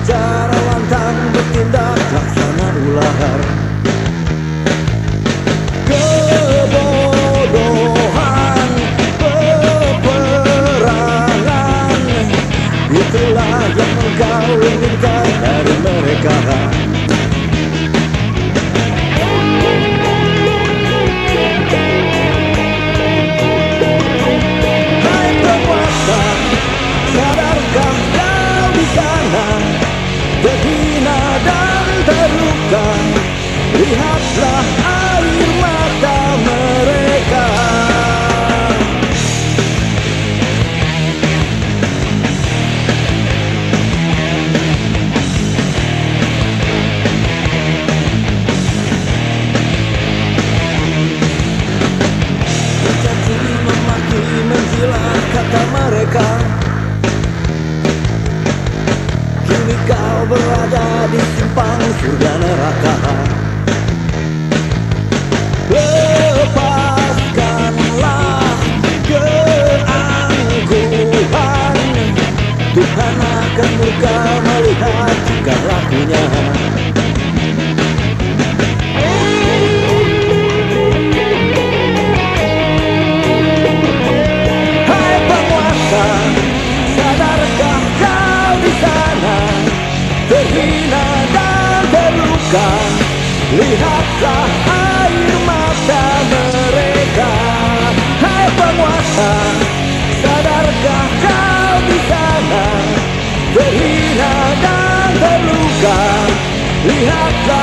Cara lantang bertindak laksana ular. Kebodohan peperangan, itulah yang engkau inginkan dari mereka. Hai penguasa, sadarkah kau di sana terhina dan terluka? Lihatlah air mata mereka. Mencaci, memaki, menjilat kata mereka. Kini kau berada di simpang surga neraka. Lepaskanlah keangkuhan, Tuhan akan murka melihat tingkah lakunya. Hai penguasa, sadarkah kau di sana terhina dan terluka? Lihatlah air mata mereka. Hai penguasa, sadarkah kau di sana terhina dan terluka? Lihatlah